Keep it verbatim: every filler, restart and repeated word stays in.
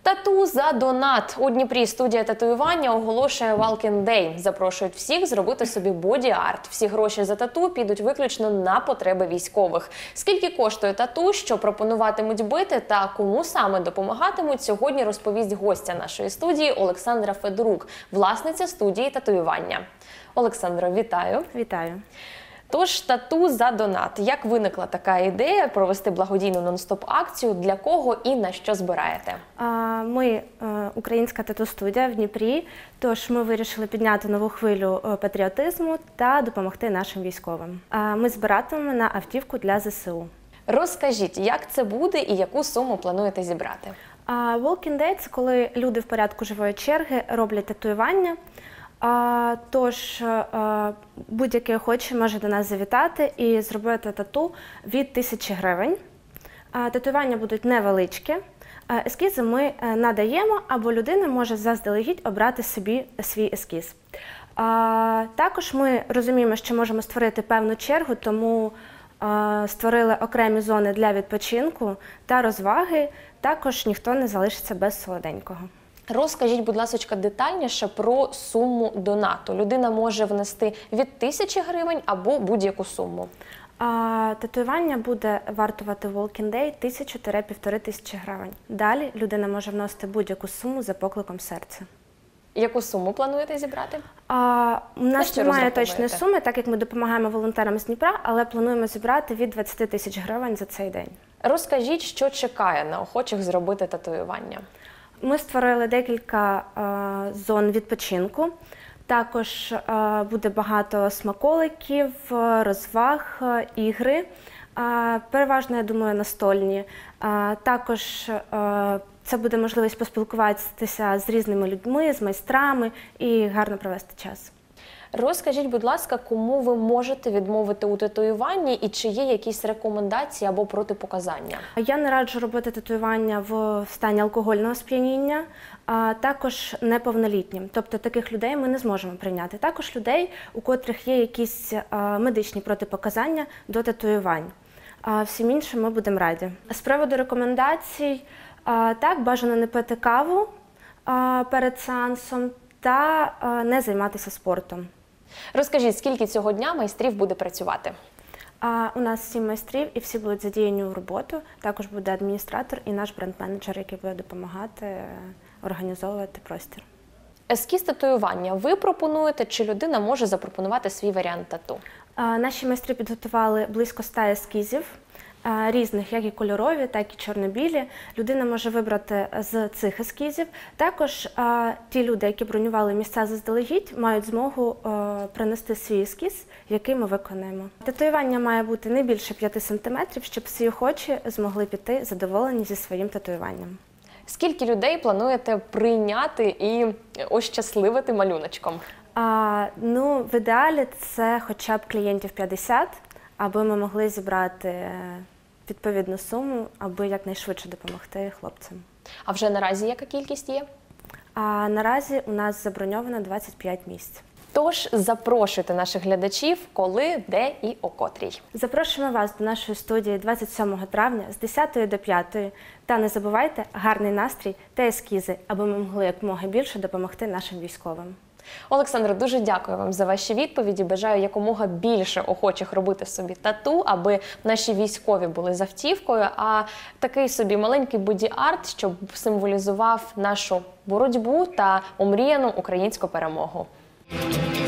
Тату за донат. У Дніпрі студія татуювання оголошує Walking Day. Запрошують всіх зробити собі боді-арт. Всі гроші за тату підуть виключно на потреби військових. Скільки коштує тату, що пропонуватимуть бити та кому саме допомагатимуть, сьогодні розповість гостя нашої студії Олександра Федорук, власниця студії татуювання. Олександро, вітаю. Вітаю. Тож, тату за донат. Як виникла така ідея провести благодійну нон-стоп-акцію? Для кого і на що збираєте? Ми українська тату-студія в Дніпрі, тож ми вирішили підняти нову хвилю патріотизму та допомогти нашим військовим. Ми збиратимемо на автівку для зе се у. Розкажіть, як це буде і яку суму плануєте зібрати? Walking Day – це коли люди в порядку живої черги роблять татуювання. А, тож, будь-який охочий може до нас завітати і зробити тату від тисячі гривень. А, татуювання будуть невеличкі. А, ескізи ми надаємо, або людина може заздалегідь обрати собі свій ескіз. А, також ми розуміємо, що можемо створити певну чергу, тому а, створили окремі зони для відпочинку та розваги. Також ніхто не залишиться без солоденького. Розкажіть, будь ласка, детальніше про суму донату. Людина може внести від тисячі гривень або будь-яку суму. А, татуювання буде вартувати Walking Day тисячу-півтори тисячі гривень. Далі людина може вносити будь-яку суму за покликом серця. Яку суму плануєте зібрати? А, у нас немає точної суми, так як ми допомагаємо волонтерам з Дніпра, але плануємо зібрати від двадцяти тисяч гривень за цей день. Розкажіть, що чекає на охочих зробити татуювання? Ми створили декілька е, зон відпочинку. Також е, буде багато смаколиків, розваг, е, ігри. Е, переважно, я думаю, настольні. Е, також е, це буде можливість поспілкуватися з різними людьми, з майстрами і гарно провести час. Розкажіть, будь ласка, кому ви можете відмовити у татуюванні і чи є якісь рекомендації або протипоказання? Я не раджу робити татуювання в стані алкогольного сп'яніння, а також неповнолітнім. Тобто таких людей ми не зможемо прийняти. Також людей, у котрих є якісь медичні протипоказання до татуювань. Всім іншим ми будемо раді. З приводу рекомендацій, так, бажано не пити каву перед сеансом та не займатися спортом. Розкажіть, скільки цього дня майстрів буде працювати? А, у нас сім майстрів і всі будуть задіяні у роботу. Також буде адміністратор і наш бренд-менеджер, який буде допомагати організовувати простір. Ескіз татуювання ви пропонуєте, чи людина може запропонувати свій варіант тату? А, наші майстри підготували близько ста ескізів. Різних, як і кольорові, так і чорно-білі. Людина може вибрати з цих ескізів. Також а, ті люди, які бронювали місця заздалегідь, мають змогу а, принести свій ескіз, який ми виконаємо. Татуювання має бути не більше п'яти сантиметрів, щоб всі охочі змогли піти задоволені зі своїм татуюванням. Скільки людей плануєте прийняти і ощасливити малюночком? А, ну, в ідеалі це хоча б клієнтів п'ятдесят, аби ми могли зібрати відповідну суму, аби якнайшвидше допомогти хлопцям. А вже наразі яка кількість є? А наразі у нас заброньовано двадцять п'ять місць. Тож запрошуйте наших глядачів, коли, де і о котрій. Запрошуємо вас до нашої студії двадцять сьомого травня з десятої до п'ятої. Та не забувайте гарний настрій та ескізи, аби ми могли якомога більше допомогти нашим військовим. Олександро, дуже дякую вам за ваші відповіді. Бажаю якомога більше охочих робити собі тату, аби наші військові були з автівкою, а такий собі маленький боді-арт, щоб символізував нашу боротьбу та омріяну українську перемогу.